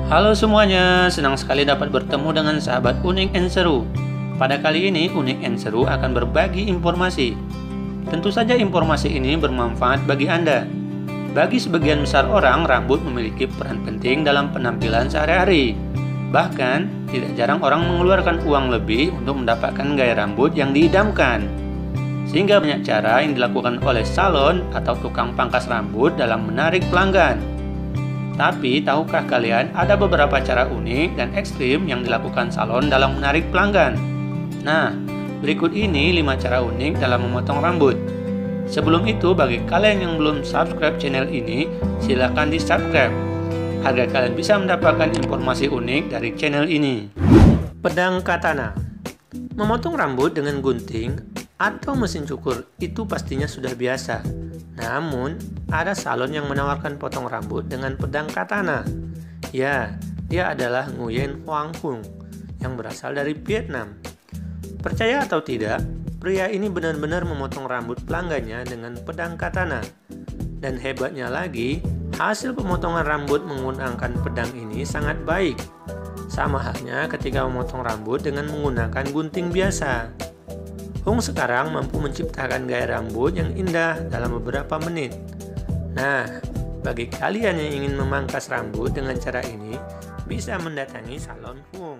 Halo semuanya, senang sekali dapat bertemu dengan sahabat Unik and Seru. Pada kali ini Unik and Seru akan berbagi informasi. Tentu saja informasi ini bermanfaat bagi Anda. Bagi sebagian besar orang, rambut memiliki peran penting dalam penampilan sehari-hari. Bahkan, tidak jarang orang mengeluarkan uang lebih untuk mendapatkan gaya rambut yang diidamkan. Sehingga banyak cara yang dilakukan oleh salon atau tukang pangkas rambut dalam menarik pelanggan. Tapi, tahukah kalian ada beberapa cara unik dan ekstrim yang dilakukan salon dalam menarik pelanggan? Nah, berikut ini 5 cara unik dalam memotong rambut. Sebelum itu, bagi kalian yang belum subscribe channel ini, silakan di-subscribe agar kalian bisa mendapatkan informasi unik dari channel ini. Pedang katana. Memotong rambut dengan gunting atau mesin cukur itu pastinya sudah biasa. Namun, ada salon yang menawarkan potong rambut dengan pedang katana. Ya, dia adalah Nguyen Hoang Hung yang berasal dari Vietnam. Percaya atau tidak, pria ini benar-benar memotong rambut pelanggannya dengan pedang katana. Dan hebatnya lagi, hasil pemotongan rambut menggunakan pedang ini sangat baik. Sama halnya ketika memotong rambut dengan menggunakan gunting biasa. Hung sekarang mampu menciptakan gaya rambut yang indah dalam beberapa menit. Nah, bagi kalian yang ingin memangkas rambut dengan cara ini, bisa mendatangi salon Hung.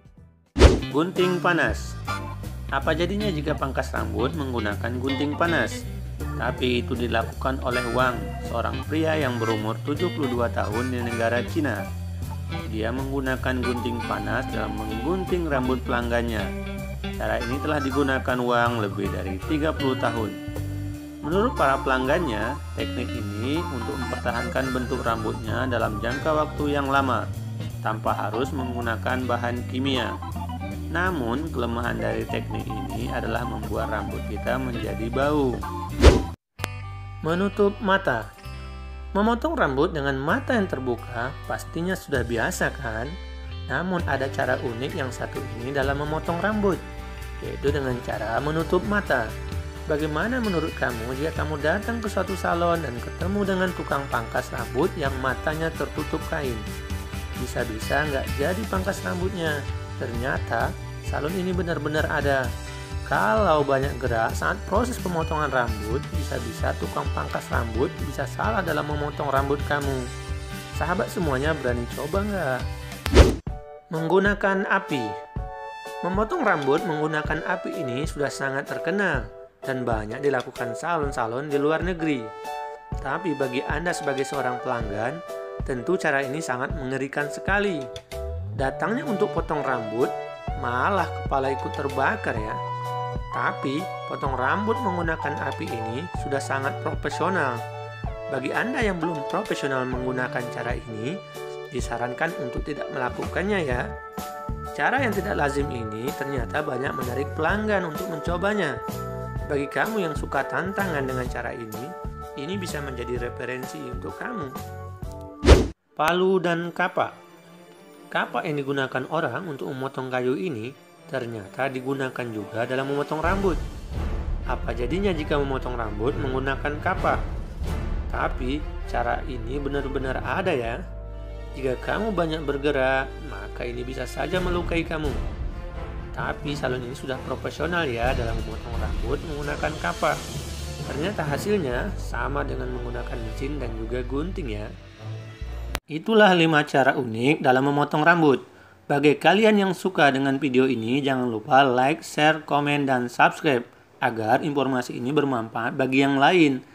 Gunting panas. Apa jadinya jika pangkas rambut menggunakan gunting panas? Tapi itu dilakukan oleh Wang, seorang pria yang berumur 72 tahun di negara Cina. Dia menggunakan gunting panas dalam menggunting rambut pelanggannya. Cara ini telah digunakan Wang lebih dari 30 tahun. Menurut para pelanggannya, teknik ini untuk mempertahankan bentuk rambutnya dalam jangka waktu yang lama, tanpa harus menggunakan bahan kimia. Namun, kelemahan dari teknik ini adalah membuat rambut kita menjadi bau. Menutup mata. Memotong rambut dengan mata yang terbuka pastinya sudah biasa kan? Namun ada cara unik yang satu ini dalam memotong rambut, yaitu dengan cara menutup mata. Bagaimana menurut kamu jika kamu datang ke suatu salon dan ketemu dengan tukang pangkas rambut yang matanya tertutup kain? Bisa-bisa nggak jadi pangkas rambutnya. Ternyata salon ini benar-benar ada. Kalau banyak gerak saat proses pemotongan rambut, bisa-bisa tukang pangkas rambut bisa salah dalam memotong rambut kamu. Sahabat semuanya, berani coba nggak? Menggunakan api. Memotong rambut menggunakan api ini sudah sangat terkenal dan banyak dilakukan salon-salon di luar negeri. Tapi bagi Anda sebagai seorang pelanggan, tentu cara ini sangat mengerikan sekali. Datangnya untuk potong rambut, malah kepala ikut terbakar ya. Tapi potong rambut menggunakan api ini sudah sangat profesional. Bagi Anda yang belum profesional menggunakan cara ini, disarankan untuk tidak melakukannya ya. Cara yang tidak lazim ini ternyata banyak menarik pelanggan untuk mencobanya. Bagi kamu yang suka tantangan dengan cara ini bisa menjadi referensi untuk kamu. Palu dan kapak. Kapak yang digunakan orang untuk memotong kayu ini ternyata digunakan juga dalam memotong rambut. Apa jadinya jika memotong rambut menggunakan kapak? Tapi cara ini benar-benar ada ya. Jika kamu banyak bergerak, maka ini bisa saja melukai kamu. Tapi salon ini sudah profesional ya dalam memotong rambut menggunakan kapak. Ternyata hasilnya sama dengan menggunakan mesin dan juga gunting ya. Itulah 5 cara unik dalam memotong rambut. Bagi kalian yang suka dengan video ini, jangan lupa like, share, komen, dan subscribe agar informasi ini bermanfaat bagi yang lain.